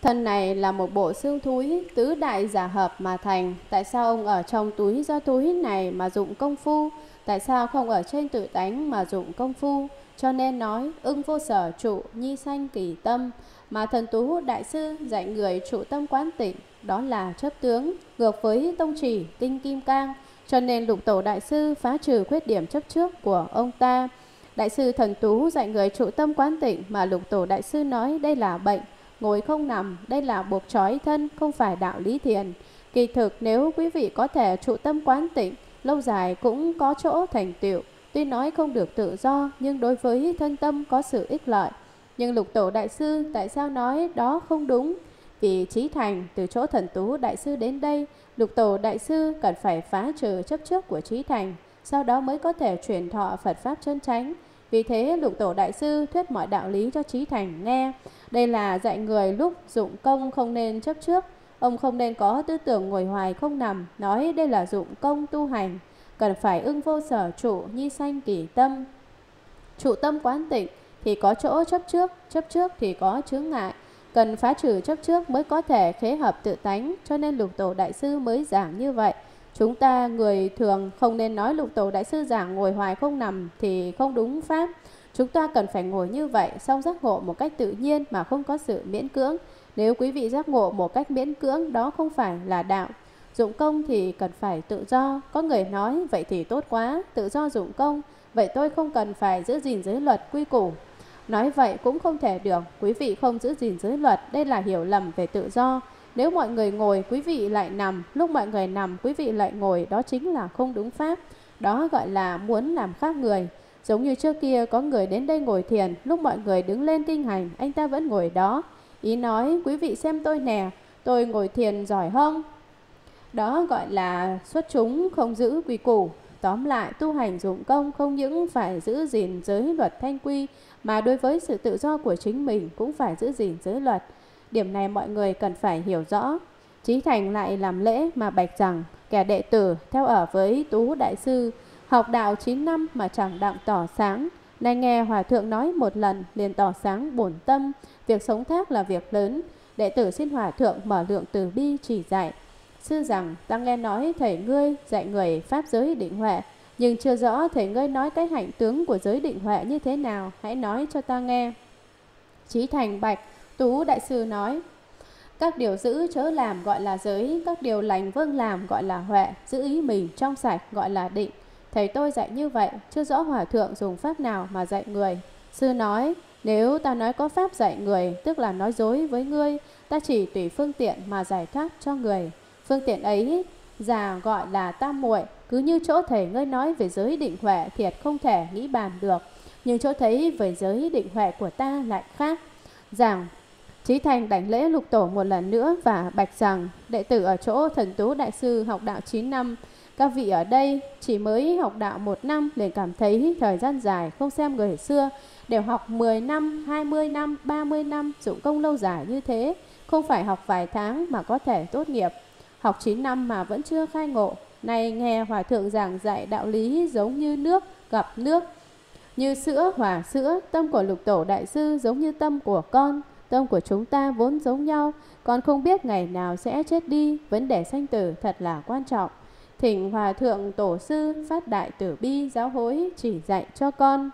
Thân này là một bộ xương thúi tứ đại giả hợp mà thành. Tại sao ông ở trong túi do túi này mà dụng công phu? Tại sao không ở trên tự tánh mà dụng công phu? Cho nên nói ưng vô sở trụ nhi sanh kỳ tâm. Mà Thần Tú Đại Sư dạy người trụ tâm quán tịnh, đó là chấp tướng, ngược với tông chỉ tinh kim cang. Cho nên Lục Tổ Đại Sư phá trừ khuyết điểm chấp trước của ông ta. Đại sư Thần Tú dạy người trụ tâm quán tịnh, mà Lục Tổ Đại Sư nói đây là bệnh, ngồi không nằm, đây là buộc trói thân, không phải đạo lý thiền. Kỳ thực nếu quý vị có thể trụ tâm quán tịnh, lâu dài cũng có chỗ thành tựu. Tuy nói không được tự do, nhưng đối với thân tâm có sự ích lợi. Nhưng Lục Tổ Đại Sư tại sao nói đó không đúng? Vì Chí Thành từ chỗ Thần Tú Đại Sư đến đây, Lục Tổ Đại Sư cần phải phá trừ chấp trước của Chí Thành, sau đó mới có thể truyền thọ Phật Pháp chân chánh. Vì thế Lục Tổ Đại Sư thuyết mọi đạo lý cho Chí Thành nghe. Đây là dạy người lúc dụng công không nên chấp trước. Ông không nên có tư tưởng ngồi hoài không nằm, nói đây là dụng công tu hành. Cần phải ưng vô sở trụ nhi sanh kỳ tâm. Trụ tâm quán tịnh thì có chỗ chấp trước thì có chướng ngại. Cần phá trừ chấp trước mới có thể khế hợp tự tánh, cho nên Lục Tổ Đại Sư mới giảng như vậy. Chúng ta người thường không nên nói Lục Tổ Đại Sư giảng ngồi hoài không nằm thì không đúng pháp. Chúng ta cần phải ngồi như vậy, xong giác ngộ một cách tự nhiên mà không có sự miễn cưỡng. Nếu quý vị giác ngộ một cách miễn cưỡng, đó không phải là đạo. Dụng công thì cần phải tự do. Có người nói vậy thì tốt quá, tự do dụng công, vậy tôi không cần phải giữ gìn giới luật quy củ. Nói vậy cũng không thể được, quý vị không giữ gìn giới luật, đây là hiểu lầm về tự do. Nếu mọi người ngồi, quý vị lại nằm, lúc mọi người nằm, quý vị lại ngồi, đó chính là không đúng pháp. Đó gọi là muốn làm khác người. Giống như trước kia có người đến đây ngồi thiền, lúc mọi người đứng lên kinh hành, anh ta vẫn ngồi đó. Ý nói, quý vị xem tôi nè, tôi ngồi thiền giỏi không? Đó gọi là xuất chúng không giữ quy củ. Tóm lại, tu hành dụng công không những phải giữ gìn giới luật thanh quy, mà đối với sự tự do của chính mình cũng phải giữ gìn giới luật. Điểm này mọi người cần phải hiểu rõ. Chí Thành lại làm lễ mà bạch rằng kẻ đệ tử theo ở với Tú Đại Sư, học đạo 9 năm mà chẳng đặng tỏ sáng. Nay nghe Hòa Thượng nói một lần liền tỏ sáng bổn tâm, việc sống thác là việc lớn. Đệ tử xin Hòa Thượng mở lượng từ bi chỉ dạy. Sư rằng ta nghe nói thầy ngươi dạy người pháp giới định huệ, nhưng chưa rõ thầy ngươi nói cái hạnh tướng của giới định huệ như thế nào, hãy nói cho ta nghe. Chí Thành bạch. Tú Đại Sư nói: các điều giữ chớ làm gọi là giới, các điều lành vâng làm gọi là huệ, giữ ý mình trong sạch gọi là định. Thầy tôi dạy như vậy, chưa rõ Hòa Thượng dùng pháp nào mà dạy người. Sư nói: nếu ta nói có pháp dạy người, tức là nói dối với ngươi, ta chỉ tùy phương tiện mà giải thoát cho người. Phương tiện ấy già gọi là tam muội. Cứ như chỗ thầy ngươi nói về giới định huệ, thiệt không thể nghĩ bàn được. Nhưng chỗ thấy về giới định huệ của ta lại khác. Rằng Chí Thành đảnh lễ Lục Tổ một lần nữa và bạch rằng đệ tử ở chỗ Thần Tú Đại Sư học đạo 9 năm. Các vị ở đây chỉ mới học đạo 1 năm liền cảm thấy thời gian dài, không xem người xưa đều học 10 năm, 20 năm, 30 năm, dụng công lâu dài như thế. Không phải học vài tháng mà có thể tốt nghiệp. Học 9 năm mà vẫn chưa khai ngộ. Này nghe Hòa Thượng giảng dạy đạo lý giống như nước gặp nước, như sữa hòa sữa. Tâm của Lục Tổ Đại Sư giống như tâm của con. Tâm của chúng ta vốn giống nhau, con không biết ngày nào sẽ chết đi. Vấn đề sanh tử thật là quan trọng. Thỉnh Hòa Thượng Tổ Sư phát đại từ bi giáo hối chỉ dạy cho con.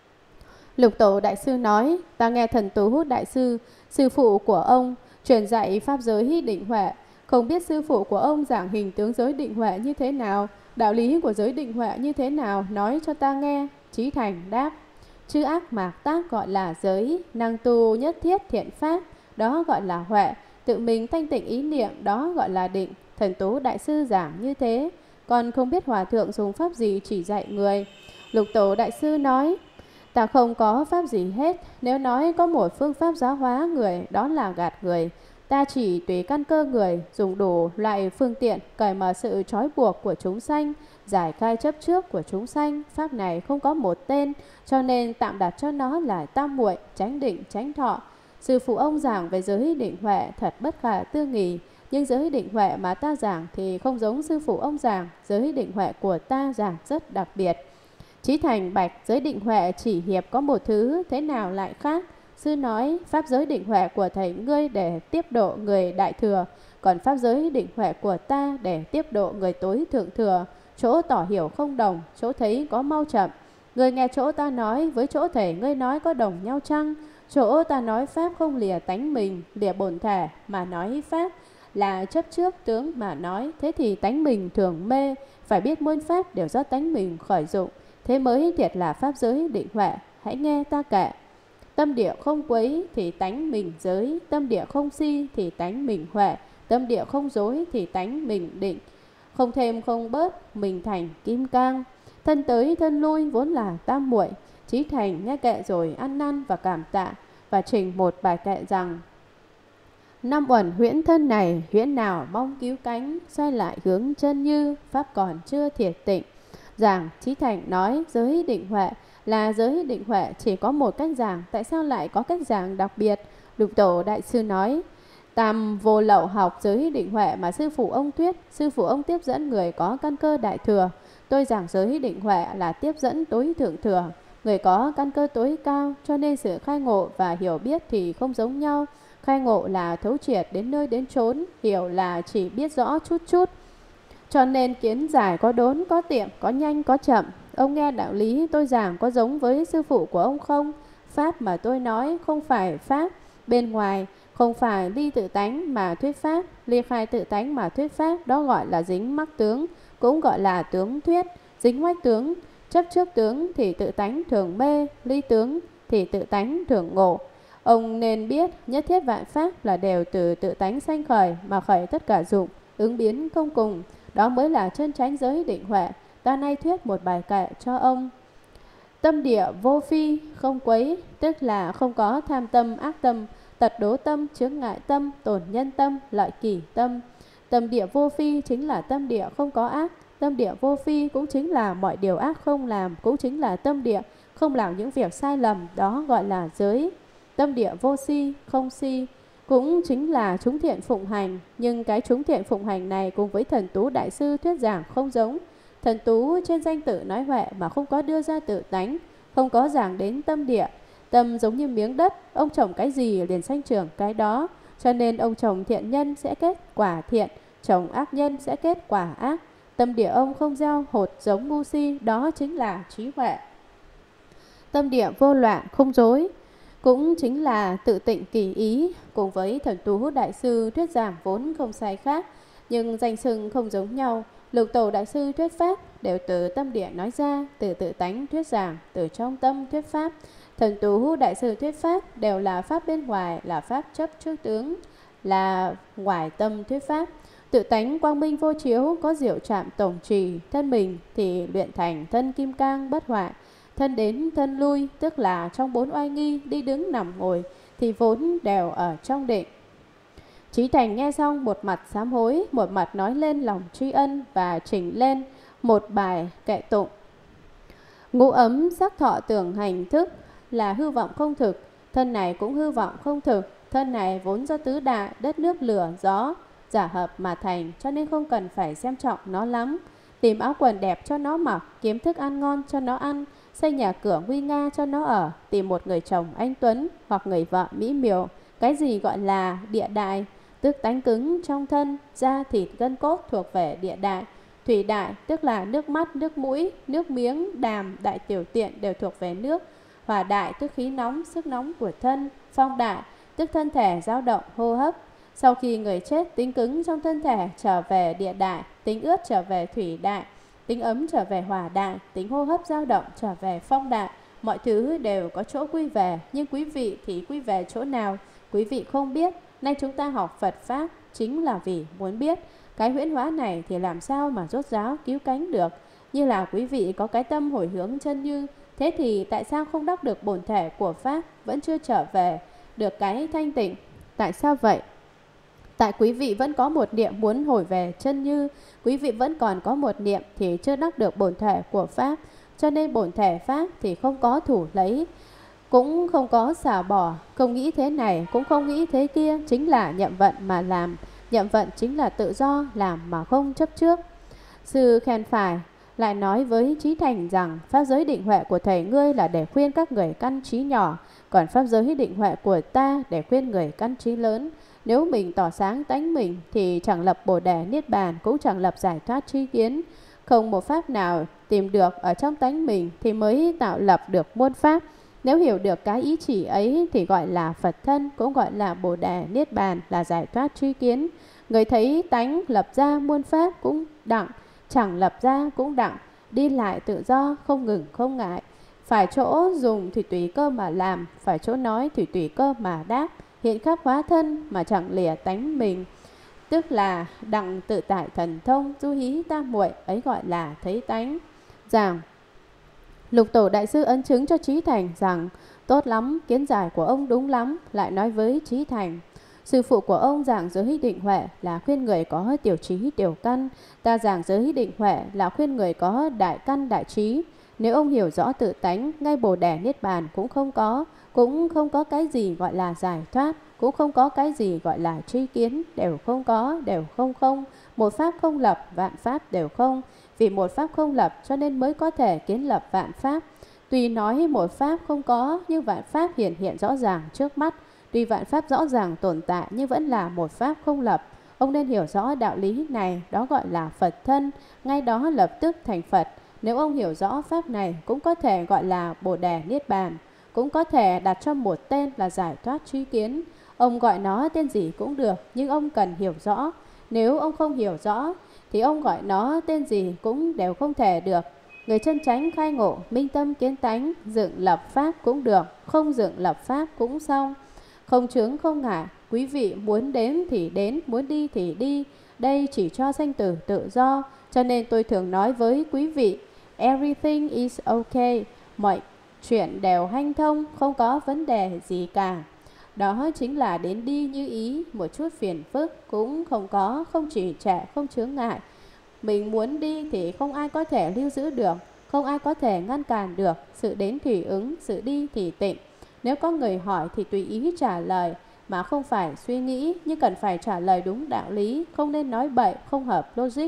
Lục Tổ Đại Sư nói: ta nghe Thần Tú Đại Sư, sư phụ của ông, truyền dạy pháp giới định huệ. Không biết sư phụ của ông giảng hình tướng giới định huệ như thế nào, đạo lý của giới định huệ như thế nào, nói cho ta nghe. Chí Thành đáp: chư ác mạc tác gọi là giới, năng tu nhất thiết thiện pháp, đó gọi là huệ. Tự mình thanh tịnh ý niệm, đó gọi là định. Thần Tú Đại Sư giảng như thế, còn không biết Hòa Thượng dùng pháp gì chỉ dạy người. Lục Tổ Đại Sư nói: ta không có pháp gì hết. Nếu nói có một phương pháp giáo hóa người, đó là gạt người. Ta chỉ tùy căn cơ người, dùng đủ loại phương tiện, cởi mở sự trói buộc của chúng sanh, giải khai chấp trước của chúng sanh. Pháp này không có một tên, cho nên tạm đặt cho nó là tam muội, chánh định, chánh thọ. Sư phụ ông giảng về giới định huệ thật bất khả tư nghì, nhưng giới định huệ mà ta giảng thì không giống sư phụ ông giảng. Giới định huệ của ta giảng rất đặc biệt. Chí Thành bạch: giới định huệ chỉ hiệp có một thứ, thế nào lại khác? Sư nói pháp giới định huệ của thầy ngươi để tiếp độ người đại thừa, còn pháp giới định huệ của ta để tiếp độ người tối thượng thừa. Chỗ tỏ hiểu không đồng, chỗ thấy có mau chậm. Người nghe chỗ ta nói với chỗ thầy ngươi nói có đồng nhau chăng? Chỗ ta nói pháp không lìa tánh mình, lìa bổn thể mà nói pháp là chấp trước tướng mà nói. Thế thì tánh mình thường mê, phải biết muôn pháp đều do tánh mình khởi dụng. Thế mới thiệt là pháp giới định huệ. Hãy nghe ta kể. Tâm địa không quấy thì tánh mình giới, tâm địa không si thì tánh mình huệ, tâm địa không dối thì tánh mình định. Không thêm không bớt, mình thành kim cang. Thân tới thân lui vốn là tam muội. Chí Thành nghe kệ rồi ăn năn và cảm tạ, và trình một bài kệ rằng: năm uẩn huyễn thân này, huyễn nào mong cứu cánh, xoay lại hướng chân như, pháp còn chưa thiệt tịnh. Giảng Chí Thành nói giới định huệ là giới định huệ chỉ có một cách giảng, tại sao lại có cách giảng đặc biệt? Lục Tổ Đại Sư nói: tam vô lậu học giới định huệ mà sư phụ ông thuyết, sư phụ ông tiếp dẫn người có căn cơ đại thừa. Tôi giảng giới định huệ là tiếp dẫn tối thượng thừa, người có căn cơ tối cao, cho nên sự khai ngộ và hiểu biết thì không giống nhau. Khai ngộ là thấu triệt đến nơi đến chốn, hiểu là chỉ biết rõ chút chút. Cho nên kiến giải có đốn, có tiệm, có nhanh, có chậm. Ông nghe đạo lý tôi giảng có giống với sư phụ của ông không? Pháp mà tôi nói không phải pháp bên ngoài, không phải ly tự tánh mà thuyết pháp. Ly khai tự tánh mà thuyết pháp, đó gọi là dính mắc tướng, cũng gọi là tướng thuyết. Dính mắc tướng, chấp trước tướng thì tự tánh thường mê, ly tướng thì tự tánh thường ngộ. Ông nên biết nhất thiết vạn pháp là đều từ tự tánh sanh khởi mà khởi tất cả dụng, ứng biến không cùng. Đó mới là chân chánh giới định huệ. Ta nay thuyết một bài kệ cho ông. Tâm địa vô phi, không quấy, tức là không có tham tâm, ác tâm, tật đố tâm, chướng ngại tâm, tổn nhân tâm, lợi kỷ tâm. Tâm địa vô phi chính là tâm địa không có ác. Tâm địa vô phi cũng chính là mọi điều ác không làm, cũng chính là tâm địa không làm những việc sai lầm, đó gọi là giới. Tâm địa vô si, không si, cũng chính là chúng thiện phụng hành. Nhưng cái chúng thiện phụng hành này cùng với Thần Tú Đại Sư thuyết giảng không giống. Thần Tú trên danh tự nói huệ mà không có đưa ra tự tánh, không có giảng đến tâm địa. Tâm giống như miếng đất, ông trồng cái gì liền sanh trưởng cái đó. Cho nên ông trồng thiện nhân sẽ kết quả thiện, trồng ác nhân sẽ kết quả ác. Tâm địa ông không gieo hột giống ngu si, đó chính là trí huệ. Tâm địa vô loạn không dối, cũng chính là tự tịnh kỳ ý. Cùng với Thần Tú Đại Sư thuyết giảng vốn không sai khác, nhưng danh xưng không giống nhau. Lục Tổ Đại Sư thuyết pháp đều từ tâm địa nói ra, từ tự tánh thuyết giảng, từ trong tâm thuyết pháp. Thần Tú Đại Sư thuyết pháp đều là pháp bên ngoài, là pháp chấp trước tướng, là ngoài tâm thuyết pháp. Tự tánh quang minh vô chiếu, có diệu trạm tổng trì, thân mình thì luyện thành thân kim cang bất hoại. Thân đến thân lui, tức là trong bốn oai nghi, đi đứng nằm ngồi thì vốn đều ở trong định. Chí Thành nghe xong một mặt sám hối, một mặt nói lên lòng tri ân và trình lên một bài kệ tụng. Ngũ ấm sắc thọ tưởng hành thức là hư vọng không thực, thân này cũng hư vọng không thực. Thân này vốn do tứ đại, đất nước lửa gió giả hợp mà thành, cho nên không cần phải xem trọng nó lắm. Tìm áo quần đẹp cho nó mặc, kiếm thức ăn ngon cho nó ăn, xây nhà cửa nguy nga cho nó ở, tìm một người chồng anh tuấn hoặc người vợ mỹ miều. Cái gì gọi là địa đại? Tức tánh cứng trong thân, da thịt gân cốt thuộc về địa đại. Thủy đại tức là nước mắt, nước mũi, nước miếng, đàm, đại tiểu tiện đều thuộc về nước. Hỏa đại tức khí nóng, sức nóng của thân. Phong đại tức thân thể dao động, hô hấp. Sau khi người chết, tính cứng trong thân thể trở về địa đại, tính ướt trở về thủy đại, tính ấm trở về hỏa đại, tính hô hấp dao động trở về phong đại. Mọi thứ đều có chỗ quy về, nhưng quý vị thì quy về chỗ nào? Quý vị không biết. Nay chúng ta học Phật Pháp chính là vì muốn biết. Cái huyễn hóa này thì làm sao mà rốt ráo cứu cánh được? Như là quý vị có cái tâm hồi hướng chân như, thế thì tại sao không đắc được bổn thể của Pháp, vẫn chưa trở về được cái thanh tịnh? Tại sao vậy? Tại quý vị vẫn có một niệm muốn hồi về chân như, quý vị vẫn còn có một niệm thì chưa đắc được bổn thể của Pháp. Cho nên bổn thể Pháp thì không có thủ lấy, cũng không có xả bỏ, không nghĩ thế này cũng không nghĩ thế kia, chính là nhậm vận mà làm. Nhậm vận chính là tự do, làm mà không chấp trước. Sư khen phải, lại nói với Chí Thành rằng pháp giới định huệ của thầy ngươi là để khuyên các người căn trí nhỏ, Còn pháp giới định huệ của ta để khuyên người căn trí lớn. Nếu mình tỏ sáng tánh mình thì chẳng lập Bồ Đề Niết Bàn, cũng chẳng lập giải thoát tri kiến. Không một pháp nào tìm được ở trong tánh mình thì mới tạo lập được muôn pháp. Nếu hiểu được cái ý chỉ ấy thì gọi là Phật thân, cũng gọi là Bồ Đề Niết Bàn, là giải thoát tri kiến. Người thấy tánh lập ra muôn pháp cũng đặng, chẳng lập ra cũng đặng, đi lại tự do, không ngừng không ngại. Phải chỗ dùng thì tùy cơ mà làm, phải chỗ nói thì tùy cơ mà đáp. Hiện khắp hóa thân mà chẳng lìa tánh mình, tức là đặng tự tại thần thông, du hí tam muội, ấy gọi là thấy tánh. Giảng Lục Tổ Đại Sư ấn chứng cho Trí Thành rằng: tốt lắm, kiến giải của ông đúng lắm. Lại nói với Trí Thành: sư phụ của ông giảng giới định huệ là khuyên người có tiểu trí tiểu căn, ta giảng giới định huệ là khuyên người có đại căn đại trí. Nếu ông hiểu rõ tự tánh, ngay Bồ Đề Niết Bàn cũng không có cái gì gọi là giải thoát, cũng không có cái gì gọi là tri kiến, đều không có, đều không không. Một pháp không lập, vạn pháp đều không. Vì một pháp không lập cho nên mới có thể kiến lập vạn pháp. Tuy nói một pháp không có, nhưng vạn pháp hiện rõ ràng trước mắt. Tuy vạn pháp rõ ràng tồn tại nhưng vẫn là một pháp không lập. Ông nên hiểu rõ đạo lý này, đó gọi là Phật thân, ngay đó lập tức thành Phật. Nếu ông hiểu rõ pháp này cũng có thể gọi là Bồ Đề Niết Bàn, cũng có thể đặt cho một tên là giải thoát tri kiến. Ông gọi nó tên gì cũng được, nhưng ông cần hiểu rõ. Nếu ông không hiểu rõ thì ông gọi nó tên gì cũng đều không thể được. Người chân chánh khai ngộ, minh tâm kiến tánh, dựng lập pháp cũng được, không dựng lập pháp cũng xong. Không chướng không ngại, quý vị muốn đến thì đến, muốn đi thì đi. Đây chỉ cho sanh tử tự do. Cho nên tôi thường nói với quý vị: everything is okay, mọi chuyện đều hanh thông, không có vấn đề gì cả. Đó chính là đến đi như ý, một chút phiền phức cũng không có, không trì trệ, không chướng ngại. Mình muốn đi thì không ai có thể lưu giữ được, không ai có thể ngăn cản được. Sự đến thì ứng, sự đi thì tịnh. Nếu có người hỏi thì tùy ý trả lời, mà không phải suy nghĩ, nhưng cần phải trả lời đúng đạo lý, không nên nói bậy, không hợp logic.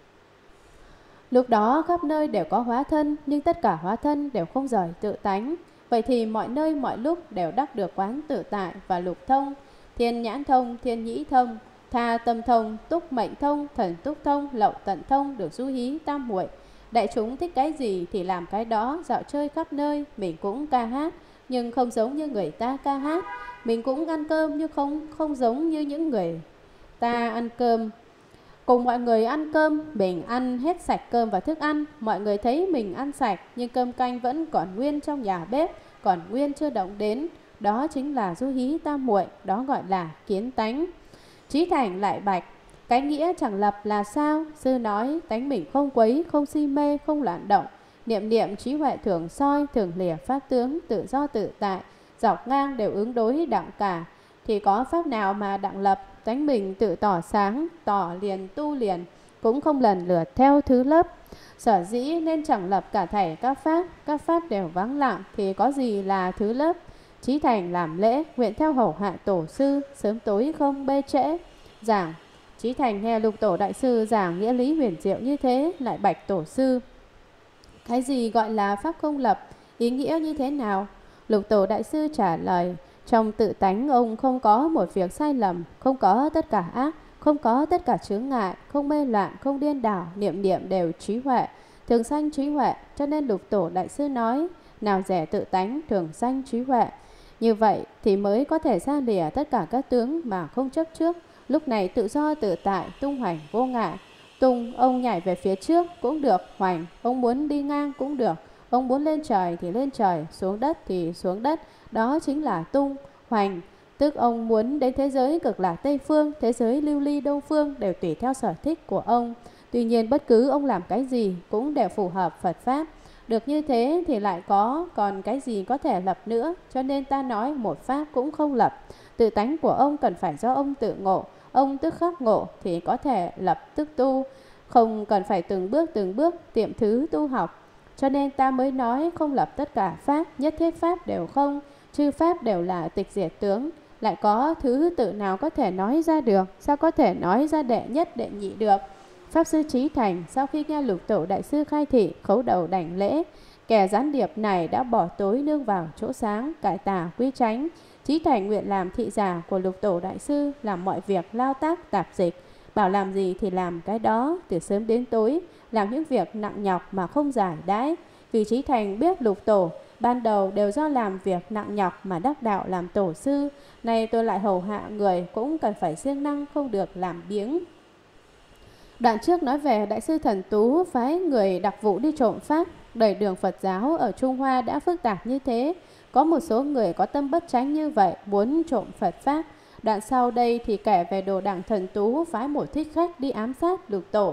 Lúc đó khắp nơi đều có hóa thân, nhưng tất cả hóa thân đều không rời tự tánh. Vậy thì mọi nơi mọi lúc đều đắc được quán tự tại và lục thông: thiên nhãn thông, thiên nhĩ thông, tha tâm thông, túc mệnh thông, thần túc thông, lậu tận thông, được du hí tam muội. Đại chúng thích cái gì thì làm cái đó, dạo chơi khắp nơi. Mình cũng ca hát nhưng không giống như người ta ca hát. Mình cũng ăn cơm nhưng không giống như những người ta ăn cơm. Cùng mọi người ăn cơm, mình ăn hết sạch cơm và thức ăn. Mọi người thấy mình ăn sạch nhưng cơm canh vẫn còn nguyên trong nhà bếp, còn nguyên chưa động đến. Đó chính là du hí tam muội, đó gọi là kiến tánh. Trí Thành lại bạch: cái nghĩa chẳng lập là sao? Sư nói: tánh mình không quấy, không si mê, không loạn động. Niệm niệm trí huệ thường soi, thường lìa pháp tướng, tự do tự tại, dọc ngang đều ứng đối đặng cả. Thì có pháp nào mà đặng lập? Tánh mình tự tỏ sáng, tỏ liền tu liền, cũng không lần lượt theo thứ lớp. Sở dĩ nên chẳng lập cả thảy các pháp đều vắng lặng, thì có gì là thứ lớp? Trí Thành làm lễ, nguyện theo hầu hạ tổ sư, sớm tối không bê trễ. Giảng Trí Thành nghe Lục Tổ Đại Sư giảng nghĩa lý huyền diệu như thế, lại bạch tổ sư: cái gì gọi là pháp không lập? Ý nghĩa như thế nào? Lục Tổ Đại Sư trả lời: trong tự tánh ông không có một việc sai lầm, không có tất cả ác, không có tất cả chướng ngại, không mê loạn, không điên đảo, niệm niệm đều trí huệ, thường sanh trí huệ. Cho nên Lục Tổ Đại Sư nói: nào rẻ tự tánh, thường sanh trí huệ. Như vậy thì mới có thể xa lìa tất cả các tướng mà không chấp trước. Lúc này tự do tự tại, tung hoành vô ngại. Tung, ông nhảy về phía trước cũng được; hoành, ông muốn đi ngang cũng được. Ông muốn lên trời thì lên trời, xuống đất thì xuống đất. Đó chính là tung. Hoành, tức ông muốn đến thế giới cực lạc Tây Phương, thế giới lưu ly Đông Phương, đều tùy theo sở thích của ông. Tuy nhiên bất cứ ông làm cái gì cũng đều phù hợp Phật Pháp. Được như thế thì lại còn cái gì có thể lập nữa. Cho nên ta nói một pháp cũng không lập. Tự tánh của ông cần phải do ông tự ngộ. Ông tức khắc ngộ thì có thể lập tức tu, không cần phải từng bước tiệm thứ tu học. Cho nên ta mới nói không lập tất cả pháp, nhất thiết pháp đều không, chư pháp đều là tịch diệt tướng. Lại có thứ tự nào có thể nói ra được? Sao có thể nói ra đệ nhất đệ nhị được? Pháp sư Trí Thành sau khi nghe Lục Tổ Đại Sư khai thị, khấu đầu đảnh lễ, Kẻ gián điệp này đã bỏ tối nương vào chỗ sáng, cải tà quy chánh. Chí Thành nguyện làm thị giả của Lục Tổ Đại Sư, làm mọi việc lao tác tạp dịch, bảo làm gì thì làm cái đó, từ sớm đến tối, làm những việc nặng nhọc mà không giải đãi. Vì Chí Thành biết Lục Tổ ban đầu đều do làm việc nặng nhọc mà đắc đạo làm tổ sư. Nay tôi lại hầu hạ người, cũng cần phải siêng năng, không được làm biếng. Đoạn trước nói về Đại sư Thần Tú phái người đặc vụ đi trộm pháp. Đời đường Phật giáo ở Trung Hoa đã phức tạp như thế. Có một số người có tâm bất chánh như vậy, muốn trộm Phật pháp. Đoạn sau đây thì kể về Đồ Đặng Thần Tú phái một thích khách đi ám sát Lục Tổ.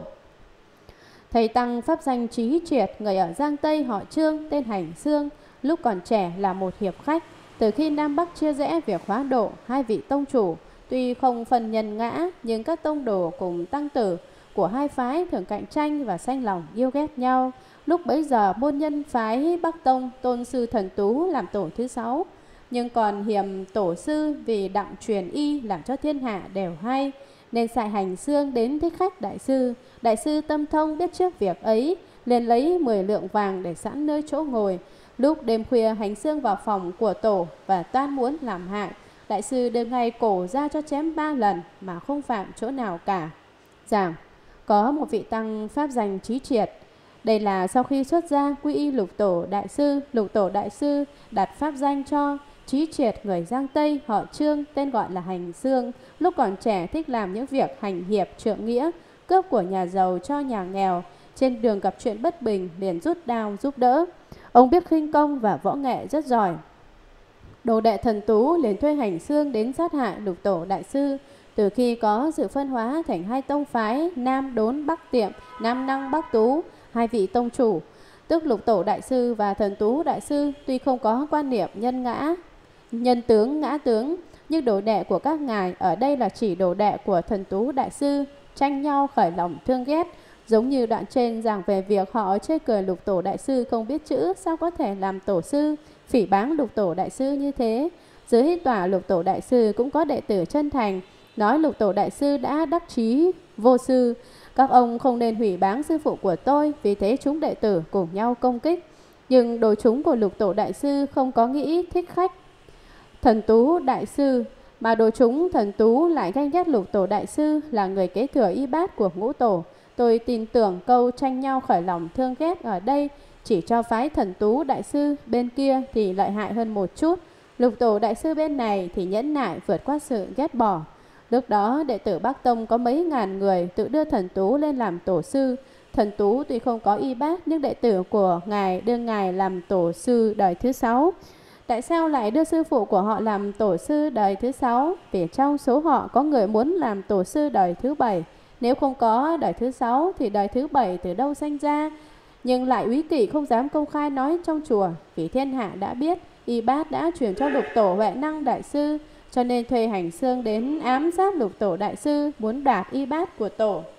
Thầy Tăng pháp danh Trí Triệt, người ở Giang Tây, họ Trương, tên Hành Xương. Lúc còn trẻ là một hiệp khách. Từ khi Nam Bắc chia rẽ việc hóa độ, hai vị tông chủ tuy không phân nhân ngã, nhưng các tông đồ cùng tăng tử của hai phái thường cạnh tranh và sanh lòng yêu ghét nhau. Lúc bấy giờ môn nhân phái Bắc Tông tôn sư Thần Tú làm tổ thứ 6, nhưng còn hiềm tổ sư vì đặng truyền y làm cho thiên hạ đều hay, nên sai Hành Xương đến thích khách đại sư. Đại sư tâm thông biết trước việc ấy, liền lấy 10 lượng vàng để sẵn nơi chỗ ngồi. Lúc đêm khuya, Hành Xương vào phòng của tổ và toan muốn làm hại. Đại sư đưa ngay cổ ra cho chém 3 lần mà không phạm chỗ nào cả. Giảng có một vị tăng pháp danh Trí Triệt. Đây là sau khi xuất gia quy y Lục Tổ Đại Sư. Lục Tổ Đại Sư đặt pháp danh cho Trí Triệt, người Giang Tây, họ Trương, tên gọi là Hành Xương. Lúc còn trẻ thích làm những việc hành hiệp trượng nghĩa, cướp của nhà giàu cho nhà nghèo. Trên đường gặp chuyện bất bình liền rút đao giúp đỡ. Ông biết khinh công và võ nghệ rất giỏi. Đồ đệ Thần Tú liền thuê Hành Xương đến sát hại Lục Tổ Đại Sư. Từ khi có sự phân hóa thành hai tông phái Nam Đốn Bắc Tiệm, Nam Năng Bắc Tú, hai vị tông chủ tức Lục Tổ Đại Sư và Thần Tú Đại Sư tuy không có quan niệm nhân tướng ngã tướng, nhưng đồ đệ của các ngài ở đây là chỉ đồ đệ của Thần Tú Đại Sư, tranh nhau khởi lòng thương ghét. Giống như đoạn trên giảng về việc họ chê cười Lục Tổ Đại Sư không biết chữ, sao có thể làm tổ sư, phỉ báng Lục Tổ Đại Sư như thế. Dưới tòa Lục Tổ Đại Sư cũng có đệ tử chân thành, nói Lục Tổ Đại Sư đã đắc chí vô sư, các ông không nên hủy báng sư phụ của tôi. Vì thế chúng đệ tử cùng nhau công kích. Nhưng đối chúng của Lục Tổ Đại Sư không có nghĩ thích khách Thần Tú Đại Sư, mà đối chúng Thần Tú lại ganh ghét Lục Tổ Đại Sư là người kế thừa y bát của Ngũ Tổ. Tôi tin tưởng câu tranh nhau khởi lòng thương ghét ở đây chỉ cho phái Thần Tú Đại Sư, bên kia thì lợi hại hơn một chút. Lục Tổ Đại Sư bên này thì nhẫn nại vượt qua sự ghét bỏ. Lúc đó đệ tử Bắc Tông có mấy ngàn người tự đưa Thần Tú lên làm tổ sư. Thần Tú tuy không có y bát, nhưng đệ tử của ngài đưa ngài làm tổ sư đời thứ 6. Tại sao lại đưa sư phụ của họ làm tổ sư đời thứ 6? Vì trong số họ có người muốn làm tổ sư đời thứ 7. Nếu không có đời thứ 6 thì đời thứ 7 từ đâu sanh ra? Nhưng lại úy kỵ không dám công khai nói trong chùa, vì thiên hạ đã biết y bát đã chuyển cho Lục Tổ Huệ Năng Đại Sư, cho nên thuê Hành Xương đến ám sát Lục Tổ Đại Sư, muốn đoạt y bát của tổ.